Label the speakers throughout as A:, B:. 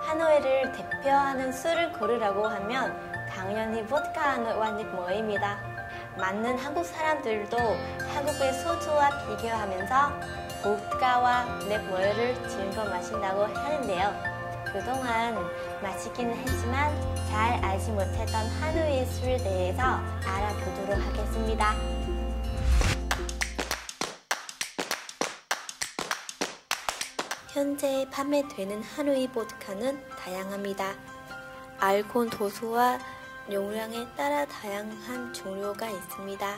A: 하노이를 대표하는 술을 고르라고 하면 당연히 보드카 하노이와 넵모이입니다. 많은 한국 사람들도 한국의 소주와 비교하면서 보드카와 넵모이를 즐겨 마신다고 하는데요. 그동안 마시기는 했지만 잘 알지 못했던 하노이의 술에 대해서 알아보도록 하겠습니다. 현재 판매되는 하노이 보드카는 다양합니다. 알코올 도수와 용량에 따라 다양한 종류가 있습니다.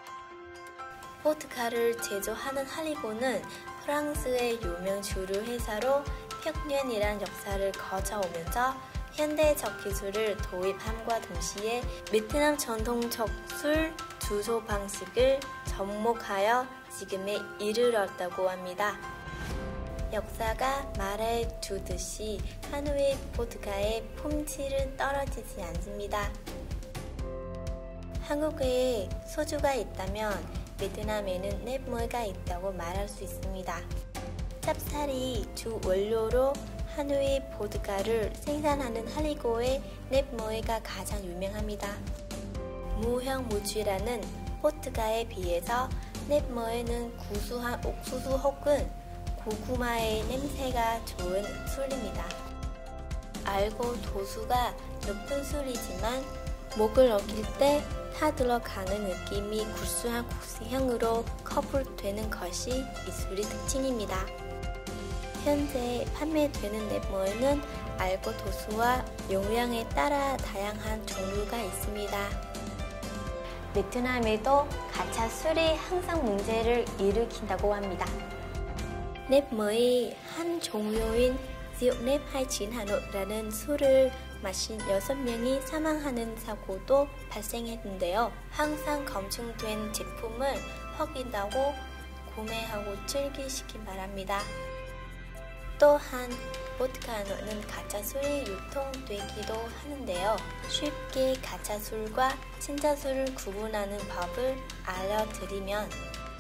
A: 보드카를 제조하는 할리보는 프랑스의 유명 주류 회사로 백년이란 역사를 거쳐오면서 현대적 기술을 도입함과 동시에 베트남 전통적 술 주조 방식을 접목하여 지금에 이르렀다고 합니다. 역사가 말해주듯이 하노이 보드카의 품질은 떨어지지 않습니다. 한국에 소주가 있다면 베트남에는 넵모이가 있다고 말할 수 있습니다. 찹쌀이 주 원료로 하노이 보드카를 생산하는 할리고의 넵모이가 가장 유명합니다. 무형무취라는 보드카에 비해서 넵모이는 구수한 옥수수 혹은 고구마의 냄새가 좋은 술입니다. 알코올 도수가 높은 술이지만 목을 어길 때 타들어가는 느낌이 구수한 국수향으로 커플되는 것이 이 술의 특징입니다. 현재 판매되는 넵모이는 알코올 도수와 용량에 따라 다양한 종류가 있습니다. 베트남에도 가짜 술이 항상 문제를 일으킨다고 합니다. 넵모이 한 종류인 지옥넵 29 하노이라는 술을 마신 6명이 사망하는 사고도 발생했는데요. 항상 검증된 제품을 확인하고 구매하고 즐기시기 바랍니다. 또한 보드카 하노이는 가짜 술이 유통되기도 하는데요. 쉽게 가짜 술과 진짜 술을 구분하는 법을 알려드리면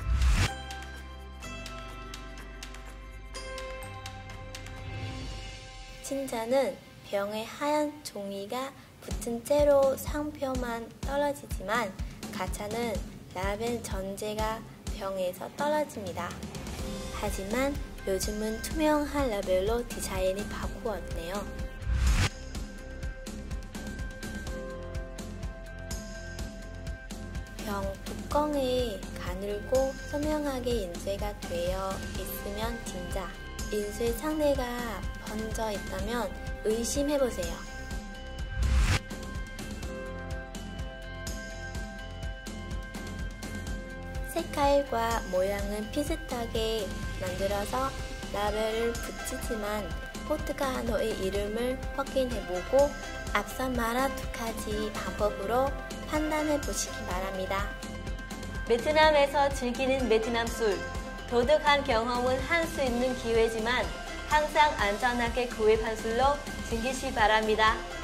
A: 진짜는 병에 하얀 종이가 붙은 채로 상표만 떨어지지만 가짜는 라벨 전체가 병에서 떨어집니다. 하지만 요즘은 투명한 라벨로 디자인이 바꾸었네요. 병 뚜껑에 가늘고 선명하게 인쇄가 되어 있으면 진짜, 인쇄 상태가 번져 있다면 의심해보세요. 색깔과 모양은 비슷하게 만들어서 라벨을 붙이지만 보드카 하노이 이름을 확인해보고 앞서 말한 두 가지 방법으로 판단해보시기 바랍니다. 베트남에서 즐기는 베트남 술. 독특한 경험은 할 수 있는 기회지만 항상 안전하게 구입한 술로 즐기시기 바랍니다.